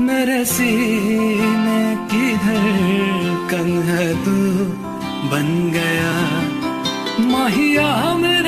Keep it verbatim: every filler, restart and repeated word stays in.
मेरे सीने की धड़कन है तू बन गया माहिया मेरे